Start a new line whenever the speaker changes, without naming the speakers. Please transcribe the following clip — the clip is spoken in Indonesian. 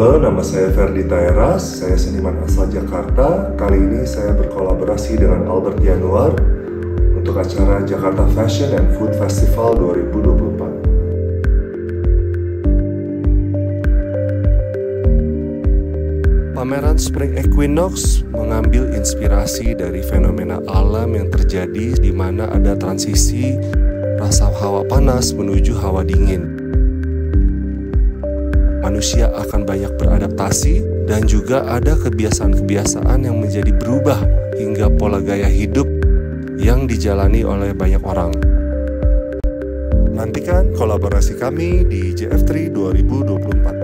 Halo, nama saya Ferdi Taeras, saya seniman asal Jakarta. Kali ini saya berkolaborasi dengan Albert Yanuar untuk acara Jakarta Fashion and Food Festival 2024. Pameran Spring Equinox mengambil inspirasi dari fenomena alam yang terjadi di mana ada transisi rasa hawa panas menuju hawa dingin. Manusia akan banyak beradaptasi dan juga ada kebiasaan-kebiasaan yang menjadi berubah hingga pola gaya hidup yang dijalani oleh banyak orang. Nantikan kolaborasi kami di JF3 2024.